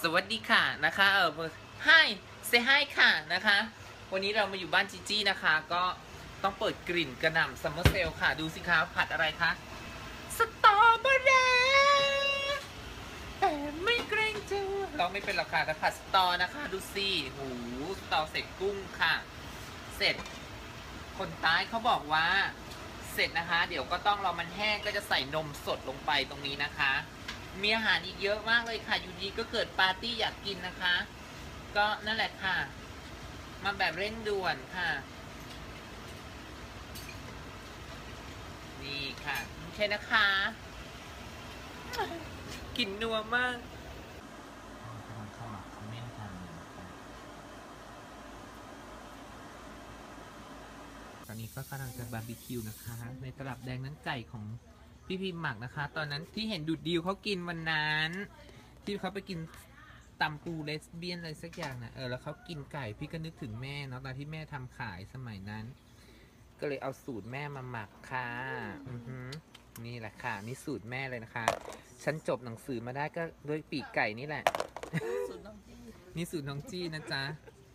สวัสดีค่ะนะคะHi say hi ค่ะนะคะวันนี้เรามาอยู่บ้านจีจี้นะคะก็ต้องเปิดกลิ่นกระหน่ำซัมเมอร์เซลค่ะดูสิคะผัดอะไรคะสตรอเบอรี่แต่ไม่เกรงใจเราไม่เป็นหรอกค่ะแต่ผัดสตอนะคะดูสิหูสตอเสร็จกุ้งค่ะเสร็จคนใต้เขาบอกว่าเสร็จนะคะเดี๋ยวก็ต้องรอมันแห้งก็จะใส่นมสดลงไปตรงนี้นะคะมีอาหารอีกเยอะมากเลยค่ะอยู่ดีก็เกิดปาร์ตี้อยากกินนะคะก็นั่นแหละค่ะมาแบบเร่งด่วนค่ะนี่ค่ะโอเคนะคะกลิ่นนัวมากกำลังเข้ามาคอมเมนต์ทางตอนนี้ก็กำลังจะบาร์บีคิวนะคะในตลับแดงนั้นไก่ของพี่พิมหมักนะคะตอนนั้นที่เห็นดูดดิวเขากินวันนั้นที่เขาไปกินตำปูเลสเบี้ยนอะไรสักอย่างนะแล้วเขากินไก่พี่ก็นึกถึงแม่เนาะตอนที่แม่ทำขายสมัยนั้นก็เลยเอาสูตรแม่มาหมักค่ะนี่แหละค่ะนี่สูตรแม่เลยนะคะฉันจบหนังสือมาได้ก็ด้วยปีกไก่นี่แหละสูตรน้องจี้นี่สูตรน้องจี้นะจ๊ะ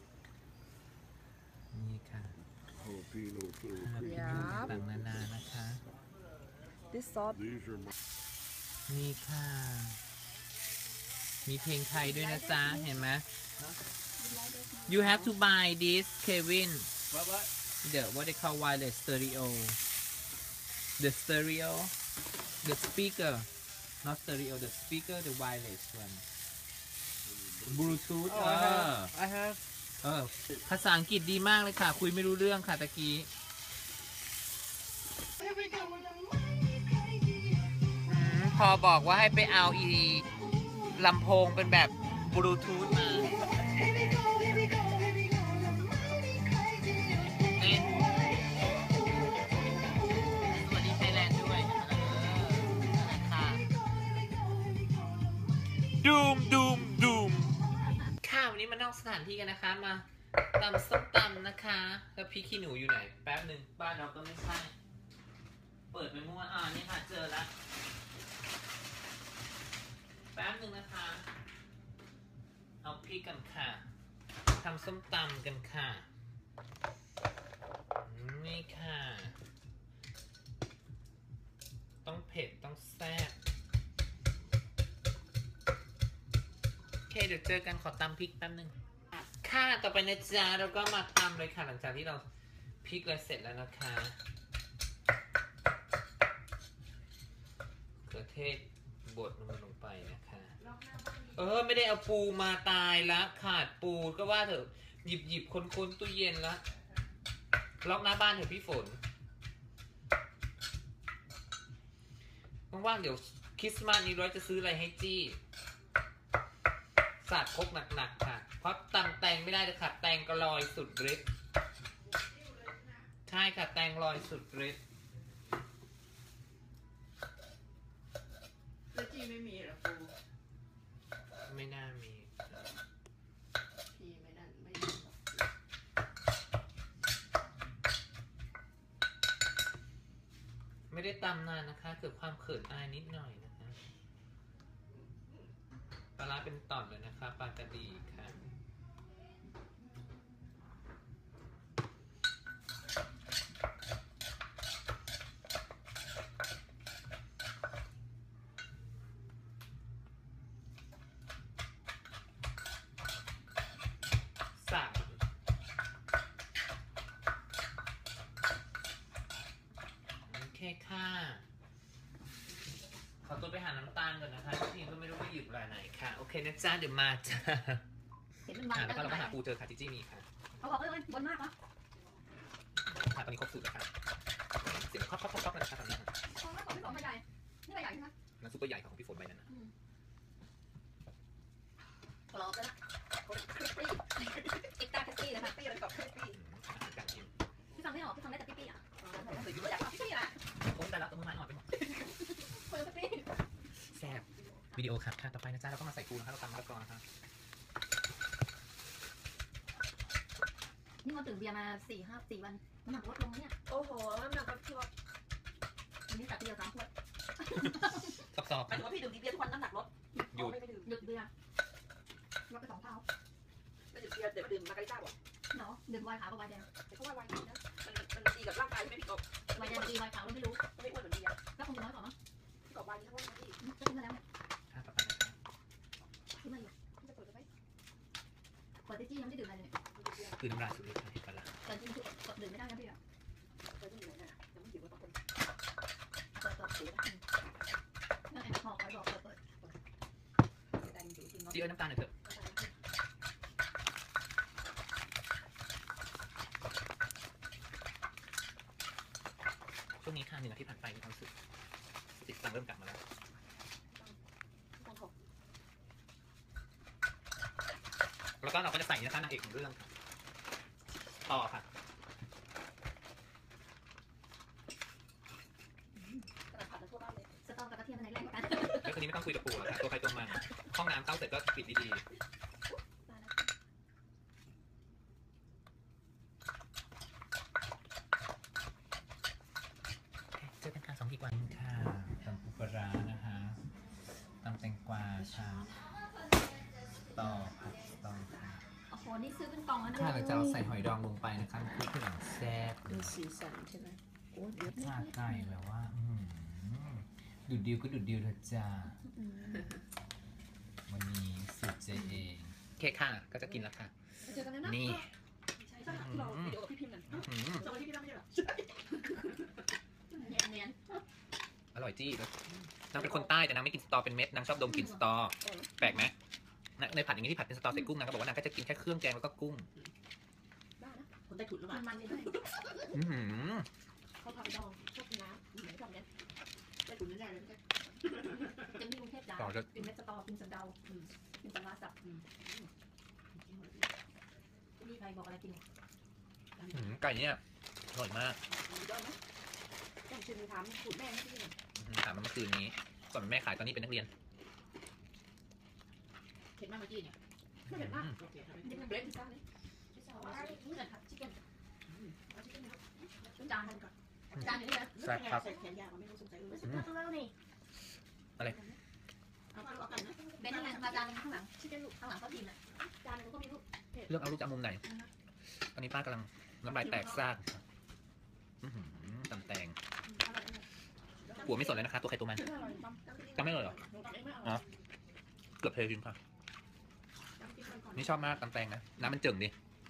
นี่ค่ะต่างๆนานานะคะ This sauce นี่ค่ะมีเพลงไทยด้วยนะจ๊ะเห็นไหม You have to buy this Kevin the what they call wireless stereo the stereo the speaker not stereo the speaker the wireless one Bluetooth I have ภาษาอังกฤษดีมากเลยค่ะคุยไม่รู้เรื่องค่ะตะกี้พอบอกว่าให้ไปเอาลำโพงเป็นแบบบลูทูธมาสวัสดีไทยแลนด์ด้วยค่ะดูมข้าววันนี้มานอกสถานที่กันนะคะมาตำส้มตำนะคะแล้วพี่ขี้หนูอยู่ไหนแป๊บหนึ่งบ้านเราก็ไม่ใช่เปิดไปมั่วนี่ค่ะเจอแล้วแป๊บหนึ่งนะคะเอาพริกกันค่ะทำส้มตำกันค่ะนี่ค่ะต้องเผ็ดต้องแซ่บโอเคเดี๋ยวเจอกันขอตำพริกแป๊บหนึ่งค่ะต่อไปนะจ๊ะเราก็มาตำเลยค่ะหลังจากที่เราพริกเลยเสร็จแล้วนะคะเขือเทศบดลงไปนะคะไม่ได้เอาปูมาตายละขาดปูก็ว่าเถอะหยิบคนตู้เย็นละล็อกหน้าบ้านเถอะพี่ฝนว่างๆเดี๋ยวคริสต์มาสนี้ร้อยจะซื้ออะไรให้จี้สาดคกหนักๆค่ะเพราะตำแตงไม่ได้เลยค่ะแตงก็ลอยสุดฤทธิ์ใช่ค่ะแตงลอยสุดฤทธิ์แล้วจีไม่มีหรอปูไม่น่ามีพี่ไม่นั่นไม่ได้ตำนานนะคะเกิดความเขินอายนิดหน่อยนะคะปลาร้าเป็นตอนเลยนะคะปลากระดีค่ะโอเคค่ะขอตัวไปหาน้ำตาลก่อนนะคะทีก็ไม่รู้ว่าหยิบอะไรไหนค่ะโอเคนะจ๊ะเดี๋ยวมาจ้าแล้วก็เราก็หาปูเจอค่ะจิจี้มีค่ะเขาบอกเลยบนมากเหรอค่ะตอนนี้ครบสูตรแล้วค่ะเสียงครอบเลยนะคะตอนนี้ของพี่ฝนใบใหญ่นี่ใบใหญ่ใช่ไหมนั่นซุปเปอร์ใหญ่ของพี่ฝนใบนั้นนะกรอบเลยนะคริสปี้เอ็กซ์ตร้าคริสปี้นะคะปี้อะไรแบบคริสปี้อาหารการกินพี่ฟังไม่ออกพี่ฟังได้แต่ปี้อ่ะอยากปี้อ่ะโอ้แต่ละตัวมันอ่อนไปหมดแซ่บวิดีโอค่ะต่อไปนะจ๊ะเราก็มาใส่ปูนะคะเราตำมะละกอนะคะนี่เราตื่นเบียร์มา4 วันน้ำหนักลดลงเนี่ยโอ้โหน้ำหนักลดชั่ววันนี้ตัดเบียร์3 ขวดสอบหมายถึงว่าพี่ดื่มเบียร์ทุกวันน้ำหนักลดหยุดเบียร์รถไป2 เท่าแล้วเดี๋ยวดื่มมาการิต้าบอกเนาะดื่มไวน์ขาวกับไวน์แดงแต่เขาว่าไวน์ดีนะมันดีกับร่างกายใช่ไหมพี่กบไวน์แดงดีไวน์ขาวเราไม่รู้ไม่อ้วนเหมือนเบียร์ก็คงจะน้อยกว่ามั้งพี่กบไวน์ทั้งวันที่ก็ซื้อมาแล้วเนี่ยค่าต่อไปนะคะซื้อมาอยู่จะเปิดได้ไหมเปิดที่จี้ยังไม่ได้ดื่มอะไรเลยคือน้ำลายสุดฤทธิ์ค่ะเห็นปะล่ะแต่จริงๆกดดื่มไม่ได้นะพี่อะเปิดที่ไหนน่ะยังไม่ดื่มกับคนเปิดนั่นแอลกอฮอล์คอยบอกเปิดแต่จริงจริงเนาะจี้เอ้ยน้ำตาลหน่อยเถอะช่วงนี้ค่ะ1 อาทิตย์ผ่านไปมีความรู้สึกสติสตังค์เริ่มกลับมาแล้วต้องขอบแล้วก็เราก็จะใส่นะคะนางเอกของเรื่องค่ะต่อค่ะกระดาษผัดทั่วบ้านเลยสตอกับกระเทียมอันไหนแรงกว่ากันแล้วคืนนี้ไม่ต้องคุยกับปู่แล้วค่ะตัวใครตัวมันห้องน้ำเข้าเสร็จก็ปิดดีๆเจอกันค่ะ2 อีกวันค่ะตำปูปลาร้านะคะตำแตงกวาค่ะต่อผัดต่อค่ะโอ้โหนี่ซื้อเป็นกล่องแล้วนะค่ะเราจะเอาใส่หอยดองลงไปนะคะคือเครื่องแซ่บดูสีสันใช่ไหมโอ้เดี๋ยวชาไก่แบบว่าดูดดิวก็ดูดดิวเถอะจ้าวันนี้สูตรเจเองโอเคค่ะก็จะกินแล้วค่ะเจอกันแล้วนะนี่ใช่ใช่ที่เราวิดีโอกับพี่พิมพ์นั่นอื้อหือจำที่พี่พิมพ์ไม่ใช่หรอเนียนอร่อยจี้แล้วนางเป็นคนใต้แต่นางไม่กินสตอเป็นเม็ดนางชอบดมกลิ่นสตอแปลกไหมในผัดอย่างนี้ที่ผัดเป็นสตอใส่กุ้งนางก็บอกว่านางก็จะกินแค่เครื่องแกงแล้วก็กุ้งได้นะคนใต้ถุนหรือเปล่ามันเลยด้วยอื้อหือเขาพาไปดองชอบกินน้ำเหมือนชอบเนี้ยใต้ถุนแน่เลยจะมีกรุงเทพจ้ากินเม็ดสตอกินสันเดากินปลาร้าสับมีใครบอกอะไรกินไก่เนี่ยอร่อยมากได้ไหมต้องชิมถามสูตรแม่ที่นี่ถามมาเมื่อคืนนี้ก่อนเป็นแม่ขายตอนนี้เป็นนักเรียนเห็นมากเมื่อกี้เนี่ยไม่เห็นมากโอเคครับเบรดพิซซ่าเนี่ยนี่จะผัดชิคเก้นเอาชิคเก้นนะครับจานจานนี้เลยใส่แขนยาวไม่รู้สงสัยรู้สึกว่าตัวนี่เอาไก่นะเบนซ์อะไรมาจานข้างหลังชิคเก้นลูกข้างหลังก็กินอ่ะจานนึงก็มีลูกเลือกเอาลูกจะเอามุมไหนตอนนี้ป้ากำลังน้ำลายแตกซากตำแตงหัวไม่สนเลยนะคะตัวใครตัวมันจำไม่เลยเหรออ๋อเกือบเทจริงค่ะนี่ชอบมากตำแตงนะน้ำมันเจิ่งดิ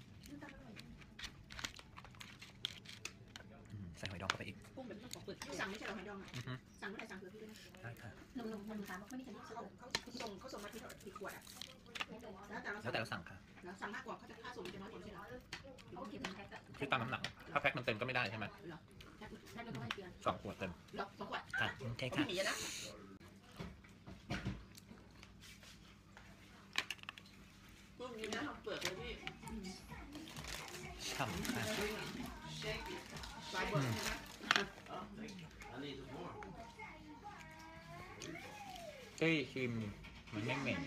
ใส่หอยดองเข้าไปอีกกุ้งแบบต้องเปิดสั่งไม่ใช่เราหอยดองสั่งเมื่อไหร่สั่งเถอะพี่ด้วยนะได้ค่ะหนุ่มถามว่าไม่มีใครรู้สึกเขาส่งมาที่ขวดอ่ะแล้วแล้วแต่เราสั่งค่ะสั่งมากกว่าเขาจะค่าส่งจะน้อยกว่าใช่ไหมเขาเก็บเป็นแพ็คอะคือตามน้ำหนักถ้าแพ็คมันเต็มก็ไม่ได้ใช่ไหมแพ็คก็ไม่เกิน 2 ขวดเต็มหรอ2 ขวดค่ะโอเคเขาค่ะไม่มีนะพวกนี้นะทำเปลือกเลยพี่ฉ่ำค่ะปลายเปลือกนะเฮ้ยชิมมันไม่เหม็น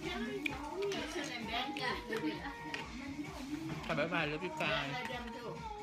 ค่ะบ๊ายบายแล้วพี่กาย Dame